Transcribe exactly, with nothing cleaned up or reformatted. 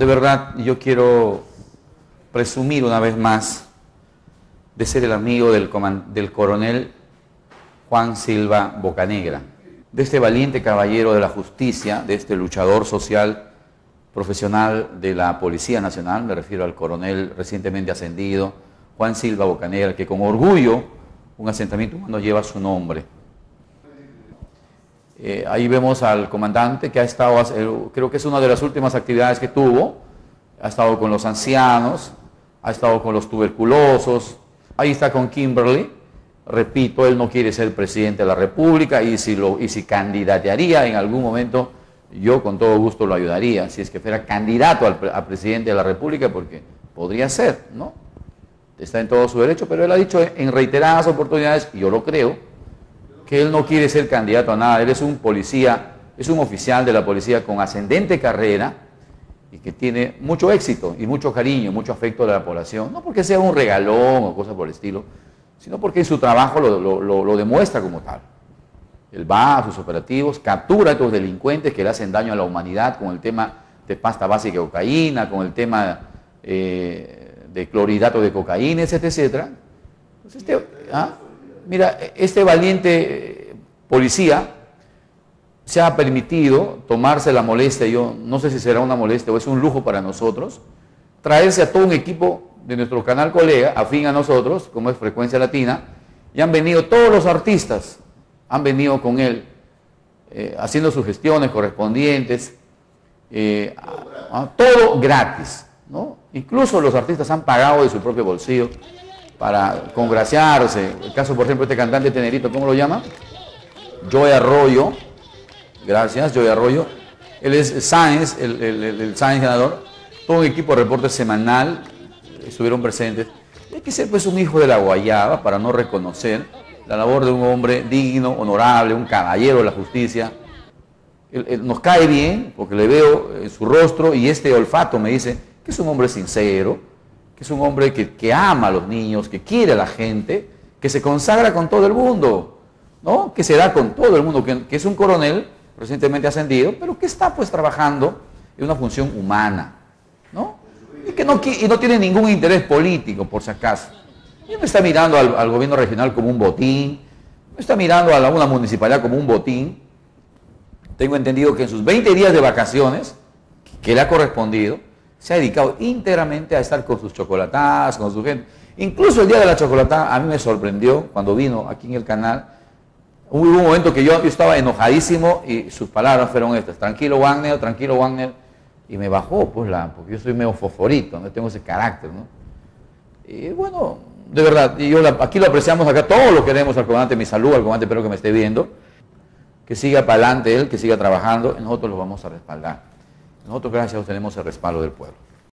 de verdad, yo quiero presumir una vez más de ser el amigo del, del coronel Juan Silva Bocanegra, de este valiente caballero de la justicia, de este luchador social profesional de la Policía Nacional, me refiero al coronel recientemente ascendido, Juan Silva Bocanegra, que con orgullo un asentamiento humano lleva su nombre. Eh, ahí vemos al comandante que ha estado, eh, creo que es una de las últimas actividades que tuvo, ha estado con los ancianos, ha estado con los tuberculosos, ahí está con Kimberly, repito, él no quiere ser presidente de la República y si, lo, y si candidatearía en algún momento, yo con todo gusto lo ayudaría, si es que fuera candidato al, al presidente de la República, porque podría ser, ¿no? Está en todo su derecho, pero él ha dicho en reiteradas oportunidades, y yo lo creo, que él no quiere ser candidato a nada, él es un policía, es un oficial de la policía con ascendente carrera, y que tiene mucho éxito y mucho cariño, mucho afecto de la población, no porque sea un regalón o cosas por el estilo, sino porque en su trabajo lo, lo, lo, lo demuestra como tal. Él va a sus operativos, captura a estos delincuentes que le hacen daño a la humanidad con el tema de pasta básica de cocaína, con el tema eh, de clorhidrato de cocaína, etcétera, etcétera. Pues este, ¿ah? Mira, este valiente policía se ha permitido tomarse la molestia, yo no sé si será una molestia o es un lujo para nosotros, traerse a todo un equipo de nuestro canal colega, afín a nosotros, como es Frecuencia Latina, y han venido todos los artistas, han venido con él, eh, haciendo sus gestiones correspondientes, eh, a, a, todo gratis, ¿no? Incluso los artistas han pagado de su propio bolsillo para congraciarse. El caso, por ejemplo, este cantante tenerito, ¿cómo lo llama? Joey Arroyo. Gracias, Joey Arroyo. Él es Sáenz, el, el, el, el Sáenz ganador. Todo un equipo de reporte semanal estuvieron presentes. Hay que ser pues un hijo de la guayaba para no reconocer la labor de un hombre digno, honorable, un caballero de la justicia. Él, él nos cae bien porque le veo en su rostro y este olfato me dice que es un hombre sincero, que es un hombre que, que ama a los niños, que quiere a la gente, que se consagra con todo el mundo, ¿no? Que se da con todo el mundo, que, que es un coronel recientemente ascendido, pero que está pues trabajando en una función humana, ¿no? Y que no, y no tiene ningún interés político, por si acaso. Y no está mirando al, al gobierno regional como un botín, no está mirando a la, una municipalidad como un botín. Tengo entendido que en sus veinte días de vacaciones, que le ha correspondido, se ha dedicado íntegramente a estar con sus chocolatadas, con su gente. Incluso el día de la chocolatada, a mí me sorprendió cuando vino aquí en el canal. Hubo un momento que yo, yo estaba enojadísimo y sus palabras fueron estas: tranquilo Wagner, tranquilo Wagner, y me bajó, pues, la, porque yo soy medio fosforito, no tengo ese carácter, ¿no? Y bueno, de verdad, y yo la, aquí lo apreciamos, acá todos lo queremos al comandante, mi salud al comandante, espero que me esté viendo, que siga para adelante él, que siga trabajando, y nosotros lo vamos a respaldar. Nosotros, gracias a Dios, tenemos el respaldo del pueblo.